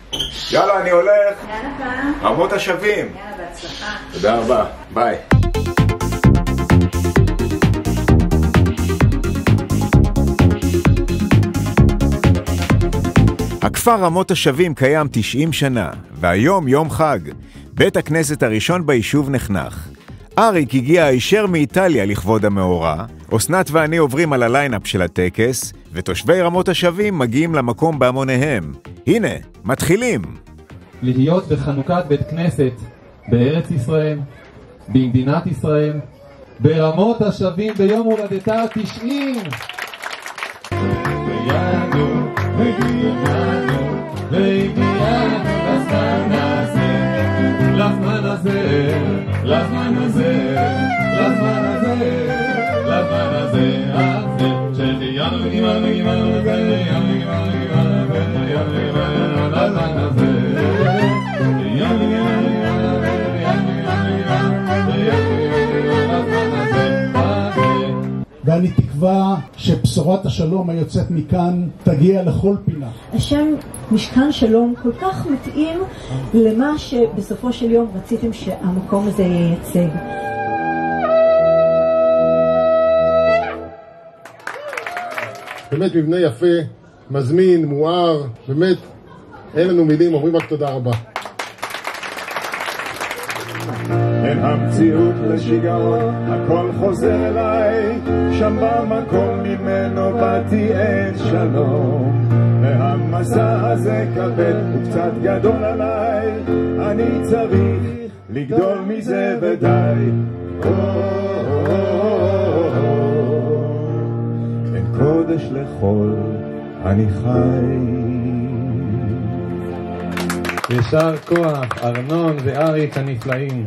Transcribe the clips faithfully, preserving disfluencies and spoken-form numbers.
יאללה, אני הולך. יאללה, רמות השווים. יאללה, בהצלחה. תודה רבה, ביי. הכפר רמות השווים קיים תשעים שנה, והיום יום חג. בית הכנסת הראשון ביישוב נחנך. אריק הגיע הישר מאיטליה לכבוד המאורע, אסנת ואני עוברים על הליינאפ של הטקס, ותושבי רמות השווים מגיעים למקום בהמוניהם. הנה, מתחילים. להיות בחנוכת בית כנסת בארץ ישראל, במדינת ישראל, ברמות השווים ביום הולדתה תשעים. והגיענו, והגיענו, והגיענו לזמן הזה, לזמן הזה, לזמן הזה, לזמן הזה, לזמן הזה, הזה, שתהיינו וגימנו, וגימנו, וגימנו, וגימנו, וגימנו, לזמן הזה, תהיינו וגימנו, וגימנו, ואני תקווה שבשורת השלום היוצאת מכאן תגיע לכל פינה. השם משכן שלום כל כך מתאים למה שבסופו של יום רציתם שהמקום הזה ייצג. באמת מבנה יפה, מזמין, מואר, באמת אין לנו מילים, אומרים רק תודה רבה. אין המציאות לשיגעון, הכל חוזר אליי, שם במקום ממנו באתי אין שלום. והמסע הזה כבד וקצת גדול עליי, אני צריך לגדול מזה ודי. אין קודש לכל, אני חי. ישר כוח, ארנון ואריק הנפלאים.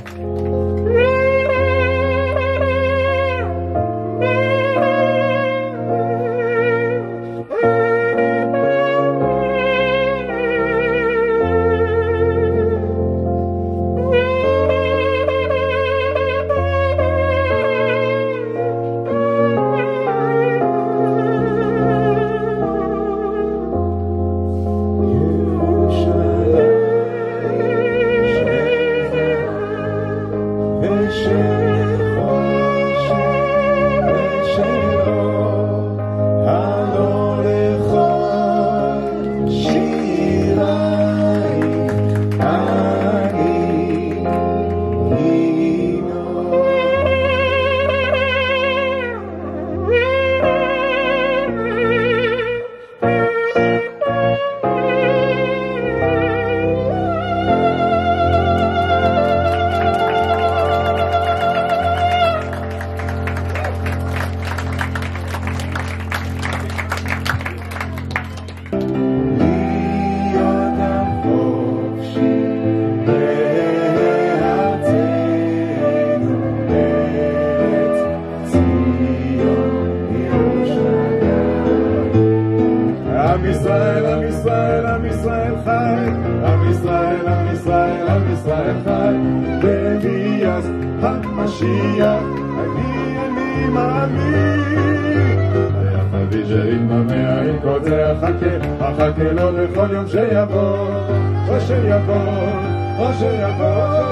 עם ישראל, עם ישראל, עם ישראל חי, עם ישראל, עם ישראל, עם ישראל חי, וביאס המשיח, אני אני מאמין. היחדי שהתממע עם קוצר החכה, החכה לו לכל יום שיבוא, או שיבוא, או שיבוא,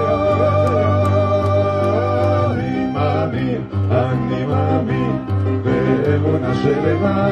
אני מאמין, אני מאמין, באמונה שלמה.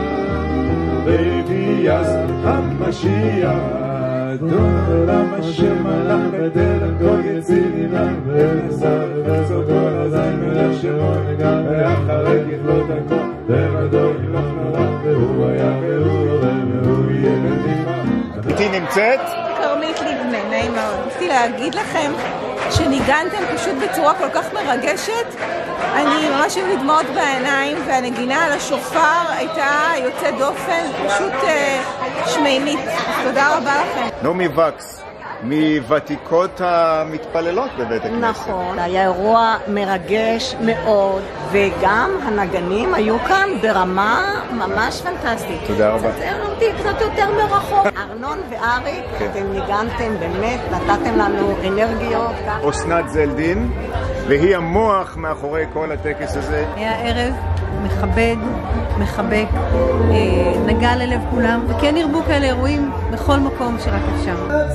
ויביאס המשיח, אדון העולם אשר מלך בדרכו יציל עמם, ונסר ורצו כל הזין ולאשרו נגע, ואחרי ככלות הכל לבדו ימלוך נורא, והוא היה והוא יורה והוא יהיה בנדימה. איתי נמצאת? כרמית לבנה, נעים מאוד. רציתי להגיד לכם שניגנתם פשוט בצורה כל כך מרגשת. אני ממש עם לדמעות בעיניים, והנגינה על השופר הייתה יוצאת דופן, פשוט אה, שמימית. תודה רבה לכם. נעמי וקס, מוותיקות המתפללות בבית הכנסת. נכון, היה אירוע מרגש מאוד, וגם הנגנים היו כאן ברמה ממש פנטסטית. תודה רבה. קצת, קצת יותר מרחוק. ארנון ואריק, אתם ניגנתם באמת, נתתם לנו אנרגיות. אסנת זלדין, והיא המוח מאחורי כל הטקס הזה. היה ערב מכבד, מחבק, נגע ללב כולם, וכן ירבו כאלה אירועים בכל מקום שרק אפשר.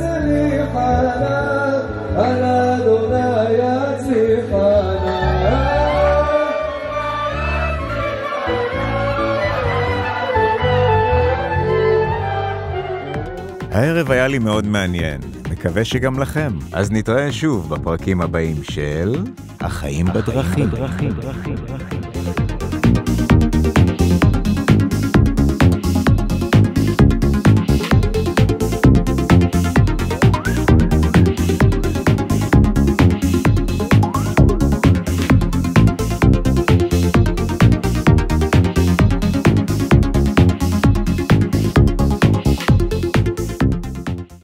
הערב היה לי מאוד מעניין, מקווה שגם לכם. אז נתראה שוב בפרקים הבאים של החיים בדרכים.